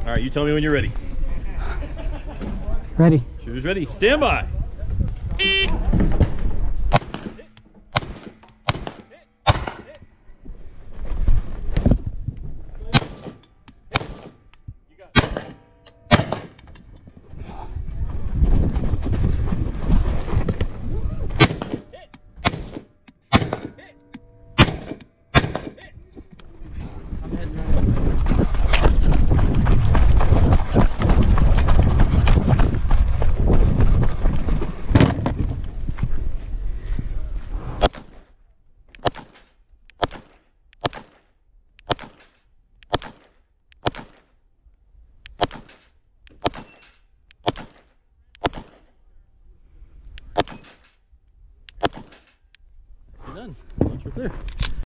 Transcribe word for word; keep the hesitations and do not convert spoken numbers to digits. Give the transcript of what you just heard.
All right, you tell me when you're ready. Ready. Shooter's ready. Stand by. Done. Once we're clear.